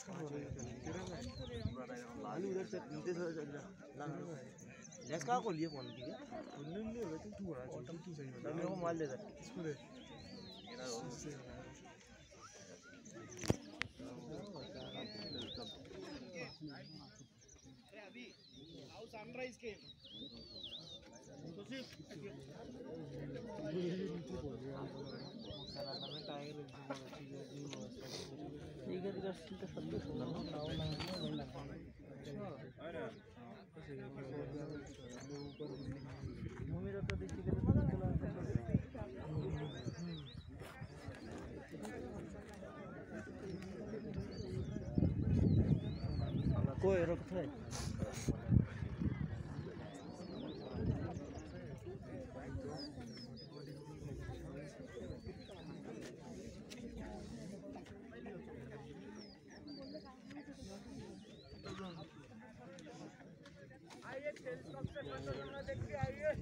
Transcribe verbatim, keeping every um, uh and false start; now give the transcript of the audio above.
आलू उधर से नीचे से चल जा लेस का को लिए फोन की क्या ले ले लेकिन तू रहा है की चाहिए बता मेरे को माल दे दे इसको दे अभी हाउ सनराइज के तो सिर्फ ठीक है तेरा सीधा सब कुछ होगा ना नाव ना वही लगा अरे भूमि रत्न देखी के कोई रखता है आइए टेलीस्कोप से देखिए आइए